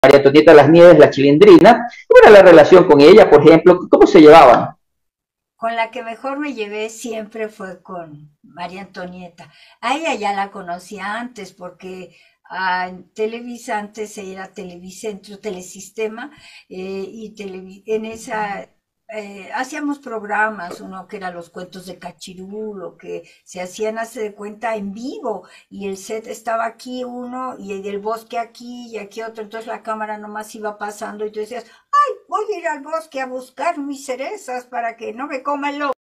María Antonieta Las Nieves, la Chilindrina. ¿Cómo era la relación con ella, por ejemplo? ¿Cómo se llevaban? Con la que mejor me llevé siempre fue con María Antonieta. A ella ya la conocía antes porque en Televisa antes era Televicentro, Telesistema, en esa hacíamos programas, uno que era los cuentos de Cachirulo, que se hacían, hace de cuenta, en vivo, y el set estaba aquí uno, y el bosque aquí, y aquí otro, entonces la cámara nomás iba pasando, y tú decías, voy a ir al bosque a buscar mis cerezas para que no me coma el lobo.